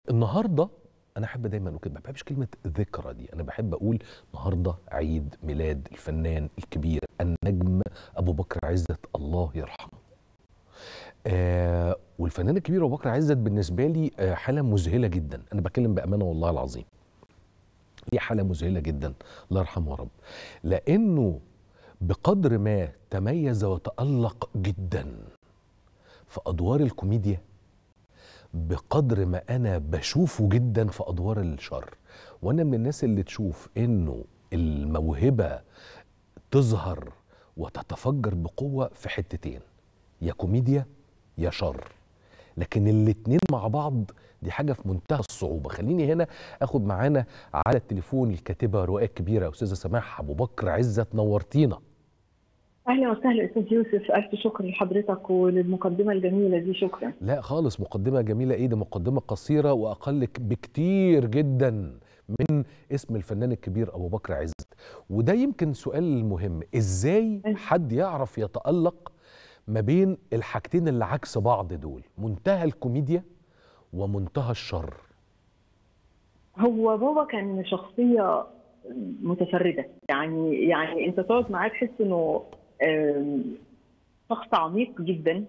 النهارده انا احب دايما اقول كده، ما بحبش كلمه ذكرى دي، انا بحب اقول النهارده عيد ميلاد الفنان الكبير النجم ابو بكر عزت، الله يرحمه. والفنان الكبير ابو بكر عزت بالنسبه لي حاله مذهله جدا، انا بتكلم بامانه والله العظيم. دي حاله مذهله جدا، الله يرحمه يا رب. لانه بقدر ما تميز وتألق جدا في ادوار الكوميديا، بقدر ما انا بشوفه جدا في ادوار الشر. وانا من الناس اللي تشوف انه الموهبه تظهر وتتفجر بقوه في حتتين، يا كوميديا يا شر، لكن الاتنين مع بعض دي حاجه في منتهى الصعوبه. خليني هنا اخد معانا على التليفون الكاتبه الروائيه الكبيره استاذه سماح ابو بكر عزت، نورتينا. اهلا وسهلا استاذ يوسف، الف شكر لحضرتك وللمقدمه الجميله دي، شكرا. لا خالص، مقدمه جميله ايه، ده مقدمه قصيره واقل بكتير جدا من اسم الفنان الكبير ابو بكر عزت. وده يمكن سؤال مهم، ازاي حد يعرف يتألق ما بين الحاجتين اللي عكس بعض دول، منتهى الكوميديا ومنتهى الشر؟ هو بابا كان شخصيه متفرده، يعني انت تقعد معاه تحس انه شخص عميق جدا،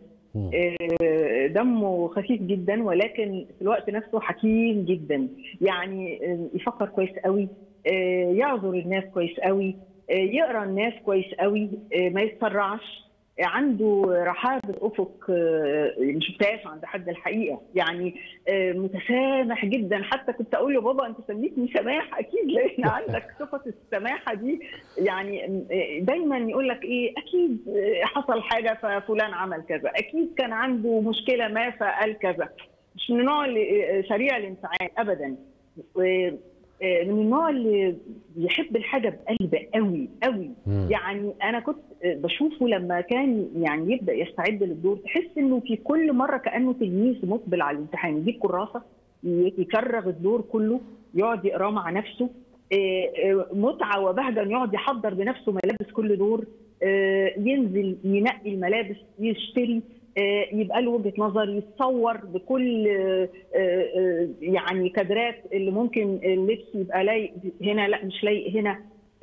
دمه خفيف جدا، ولكن في الوقت نفسه حكيم جدا. يعني يفكر كويس قوي، يعذر الناس كويس قوي، يقرا الناس كويس قوي، ما يتسرعش، عنده رحاب الافق ما شفتهاش عند حد الحقيقه. يعني متسامح جدا، حتى كنت اقول له بابا انت سميتني سماح اكيد لان عندك صفه السماحه دي. يعني دايما يقول لك ايه، اكيد حصل حاجه ففلان عمل كذا، اكيد كان عنده مشكله ما فقال كذا. مش من النوع اللي سريع الانفعال ابدا، من النوع اللي بيحب الحاجه بقلب قوي قوي. يعني انا كنت بشوفه لما كان يعني يبدا يستعد للدور، تحس انه في كل مره كانه تلميذ مقبل على الامتحان، يجيب كراسه يكرر الدور كله، يقعد يقراه مع نفسه، متعه وبهجه، يقعد يحضر بنفسه ملابس كل دور، ينزل ينقي الملابس، يشتري، يبقى له وجهه نظر، يتصور بكل يعني كادرات اللي ممكن اللبس يبقى لايق هنا، لا مش لايق هنا.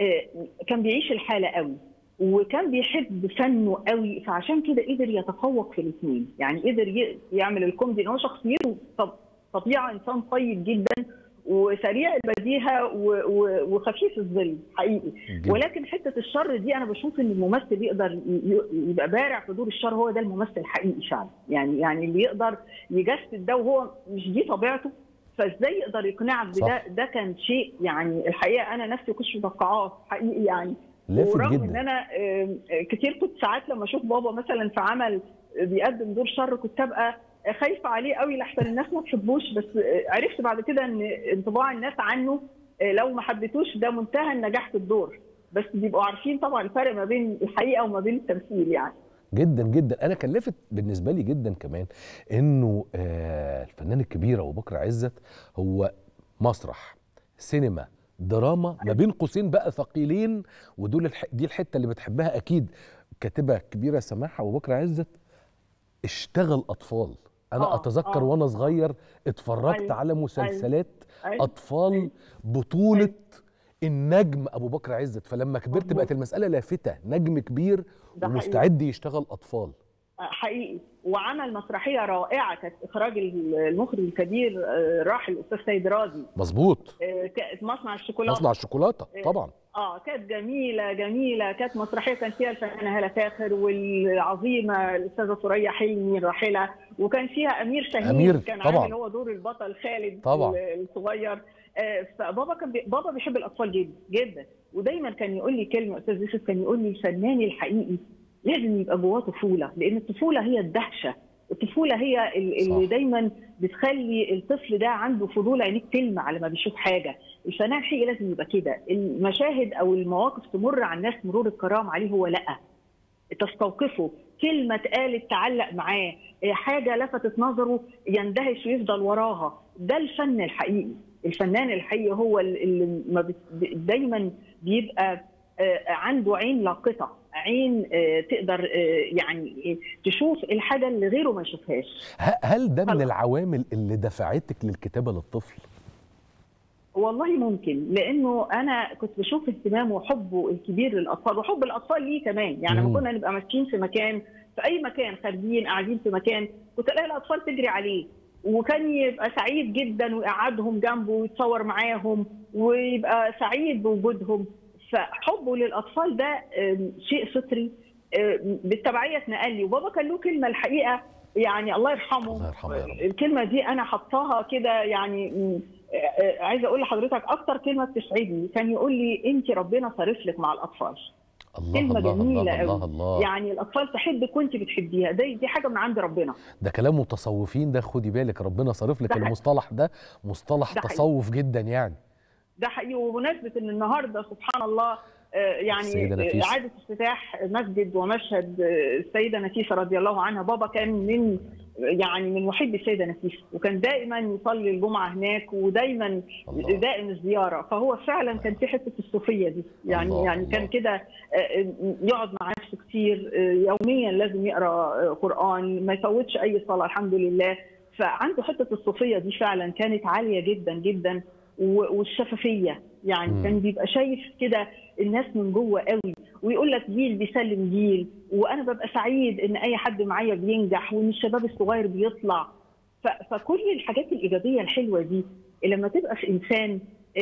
كان بيعيش الحاله قوي، وكان بيحب فنه قوي، فعشان كده قدر يتفوق في الاثنين. يعني قدر يعمل الكوميدي، هو شخصيته طبيعه انسان طيب جدا وسريع البديهه وخفيف الظل حقيقي، ولكن حته الشر دي انا بشوف ان الممثل يقدر يبقى بارع في دور الشر، هو ده الممثل الحقيقي فعلا. يعني اللي يقدر يجسد ده وهو مش دي طبيعته، فازاي يقدر يقنعك بده؟ ده كان شيء يعني الحقيقه انا نفسي كنتش متوقعاه حقيقي يعني. ورغم ان انا كتير كنت ساعات لما اشوف بابا مثلا في عمل بيقدم دور شر كنت ابقى خايفه عليه قوي لحسن الناس ما تحبوش، بس عرفت بعد كده ان انطباع الناس عنه لو ما حبيتوش ده منتهى النجاح في الدور، بس بيبقوا عارفين طبعا الفرق ما بين الحقيقه وما بين التمثيل يعني. جدا جدا. انا كان لافت بالنسبه لي جدا كمان انه الفنان الكبير ابو بكر عزت هو مسرح، سينما، دراما، ما بين قوسين بقى ثقيلين، ودول دي الحته اللي بتحبها اكيد كاتبه كبيره سماح ابو بكر عزت. اشتغل اطفال، انا اتذكر وانا صغير اتفرجت على مسلسلات اطفال بطوله النجم ابو بكر عزت، فلما كبرت بقت المساله لافته، نجم كبير ومستعد يشتغل اطفال حقيقي. وعمل مسرحيه رائعه كانت اخراج المخرج الكبير راحل الاستاذ سيد راضي. مظبوط. مصنع الشوكولاته. مصنع الشوكولاته طبعا. كانت جميله جميله، كانت مسرحيه كان فيها الفنانه هاله فاخر والعظيمه الاستاذه ثريا حلمي الراحله، وكان فيها امير شهيد كان طبعا. عامل هو دور البطل خالد طبعا الصغير. فبابا بابا بيحب الاطفال جدا جدا، ودايما كان يقول لي كلمه استاذ يوسف، كان يقول لي الفنان الحقيقي لازم يبقى جواه طفوله، لان الطفوله هي الدهشه، الطفوله هي اللي دايما بتخلي الطفل ده عنده فضول عينيك تلمع لما بيشوف حاجه. الفنان الحقيقي لازم يبقى كده، المشاهد او المواقف تمر على الناس مرور الكرام عليه، هو لا تستوقفه، كلمه اتقالت تعلق معاه، حاجه لفتت نظره يندهش ويفضل وراها. ده الفن الحقيقي. الفنان الحقيقي هو اللي دايما بيبقى عنده عين لاقطه، عين تقدر يعني تشوف الحاجه اللي غيره ما يشوفهاش. هل ده من العوامل اللي دفعتك للكتابه للطفل؟ والله ممكن، لانه انا كنت بشوف اهتمامه وحبه الكبير للاطفال وحب الاطفال ليه كمان. يعني لما كنا نبقى ماشيين في مكان، في اي مكان، خارجين قاعدين في مكان، كنت الاقي الاطفال تجري عليه، وكان يبقى سعيد جدا ويقعدهم جنبه ويتصور معاهم ويبقى سعيد بوجودهم. فحبه للاطفال ده شيء فطري بالتبعيه اتنقل لي. وبابا كان له كلمه الحقيقه، يعني الله يرحمه، الله يرحمه يا رب. الكلمه دي انا حطاها كده، يعني عايزه اقول لحضرتك اكتر كلمه بتسعدني. كان يقول لي انت ربنا صارف لك مع الاطفال. الله كلمه الله جميله الله قوي. الله. يعني الاطفال تحبك وانت بتحبيها، دي حاجه من عند ربنا. ده كلام متصوفين ده، خدي بالك، ربنا صارف لك المصطلح ده، مصطلح تصوف جدا يعني. ده حقيقي. وبمناسبه ان النهارده سبحان الله يعني اعاده افتتاح مسجد ومشهد السيده نفيسه رضي الله عنها، بابا كان من محبي السيده نفيسه، وكان دائما يصلي الجمعه هناك، ودايما دائم الزياره. فهو فعلا كان في حته الصوفيه دي، يعني كان كده يقعد مع نفسه كتير، يوميا لازم يقرا قران، ما يفوتش اي صلاه الحمد لله. فعنده حته الصوفيه دي فعلا كانت عاليه جدا جدا، والشفافيه. يعني كان بيبقى شايف كده الناس من جوه قوي، ويقول لك جيل بيسلم جيل، وانا ببقى سعيد ان اي حد معايا بينجح، وان الشباب الصغير بيطلع. فكل الحاجات الايجابيه الحلوه دي لما تبقى في انسان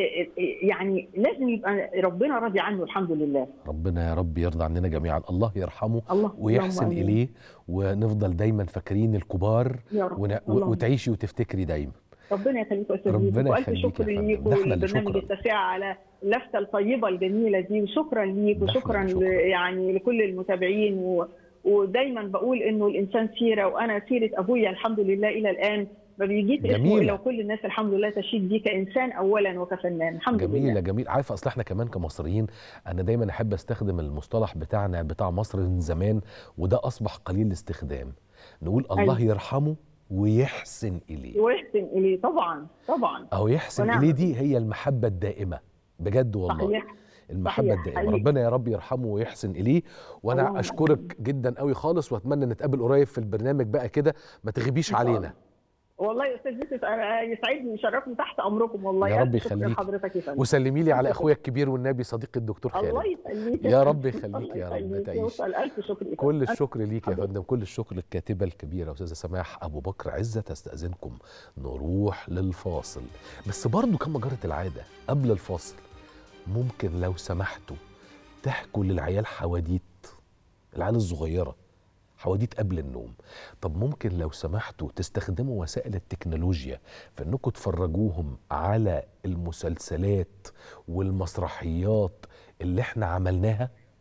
يعني لازم يبقى ربنا راضي عنه الحمد لله. ربنا يا رب يرضى عننا جميعا، الله يرحمه الله ويحسن اليه، ونفضل دايما فاكرين الكبار وتعيشي وتفتكري دايما. ربنا يخليك يا استاذ ربنا والف شكر ليك وللبرنامج التاسعه على اللفته الطيبه الجميله دي، وشكرا ليك وشكرا يعني لكل المتابعين. ودايما بقول انه الانسان سيره، وانا سيره ابويا الحمد لله الى الان ما بيجيش اسمه الا وكل الناس الحمد لله تشيد بيه كانسان اولا وكفنان. الحمد لله. جميل. عارفه اصل احنا كمان كمصريين انا دايما احب استخدم المصطلح بتاعنا بتاع مصر من زمان، وده اصبح قليل الاستخدام. نقول الله يرحمه ويحسن إليه. ويحسن إليه طبعا. أو يحسن إليه دي هي المحبة الدائمة بجد والله. صحيح. المحبة الدائمة. ربنا يا رب يرحمه ويحسن إليه. وأنا أشكرك جدا قوي خالص، وأتمنى نتقابل قريب في البرنامج بقى كده، ما تغيبيش علينا. والله يا استاذ يوسف يسعدني ويشرفني، تحت امركم والله. يا رب يخليك وسلمي لي على اخويا الكبير والنبي صديقي الدكتور خالد. الله يخليك يا رب يخليك يا رب تعيش. الف شكر لك. كل الشكر ليك يا فندم، كل الشكر للكاتبه الكبيره استاذه سماح ابو بكر عزت. استاذنكم نروح للفاصل، بس برضو كما جرت العاده قبل الفاصل ممكن لو سمحتوا تحكوا للعيال حواديت، العيال الصغيره حواديت قبل النوم. طب ممكن لو سمحتوا تستخدموا وسائل التكنولوجيا في انكم تفرجوهم على المسلسلات والمسرحيات اللي احنا عملناها.